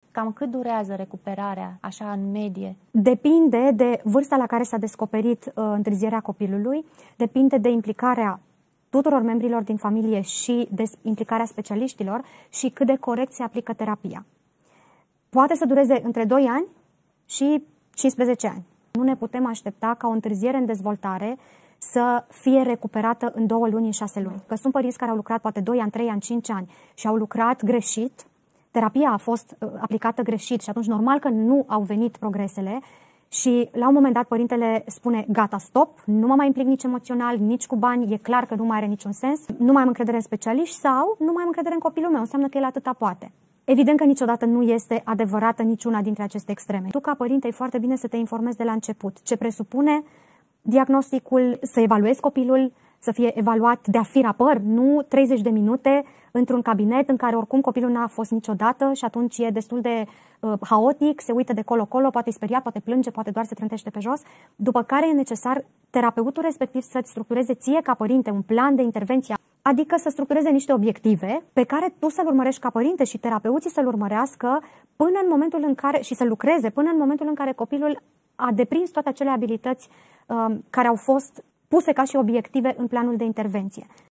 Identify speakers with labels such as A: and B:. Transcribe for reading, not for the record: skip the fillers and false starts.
A: Cam cât durează recuperarea, așa în medie?
B: Depinde de vârsta la care s-a descoperit întârzierea copilului, depinde de implicarea tuturor membrilor din familie și de implicarea specialiștilor și cât de corect se aplică terapia. Poate să dureze între 2 ani și 15 ani. Nu ne putem aștepta ca o întârziere în dezvoltare să fie recuperată în 2 luni, în 6 luni. Că sunt părinți care au lucrat poate 2 ani, 3 ani, 5 ani și au lucrat greșit, terapia a fost aplicată greșit și atunci normal că nu au venit progresele și la un moment dat părintele spune gata, stop, nu mă mai implic nici emoțional, nici cu bani, e clar că nu mai are niciun sens, nu mai am încredere în specialiști sau nu mai am încredere în copilul meu, înseamnă că el atâta poate. Evident că niciodată nu este adevărată niciuna dintre aceste extreme. Tu ca părinte e foarte bine să te informezi de la început ce presupune diagnosticul, să evaluezi copilul, să fie evaluat de a fi rapăr, nu 30 de minute într-un cabinet în care oricum copilul n-a fost niciodată și atunci e destul de haotic, se uită de colo-colo, poate-i speriat, poate plânge, poate doar se trântește pe jos, după care e necesar terapeutul respectiv să-ți structureze ție ca părinte un plan de intervenție, adică să structureze niște obiective pe care tu să-l urmărești ca părinte și terapeuții să-l urmărească până în momentul în care, și să lucreze până în momentul în care copilul a deprins toate acele abilități care au fost puse ca și obiective în planul de intervenție.